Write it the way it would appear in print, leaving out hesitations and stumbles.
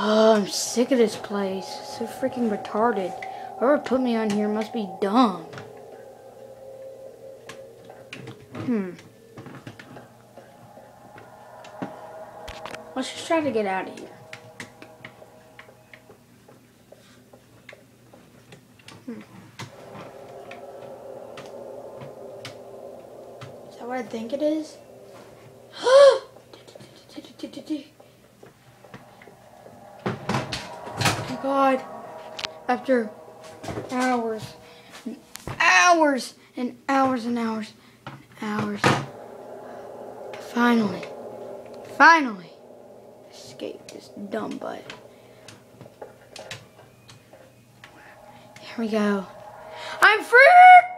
Oh, I'm sick of this place. It's so freaking retarded. Whoever put me on here must be dumb. Let's just try to get out of here. Is that what I think it is? Oh my God. After hours and hours and hours and hours and hours, finally, escape this dumb butt. Here we go. I'm free!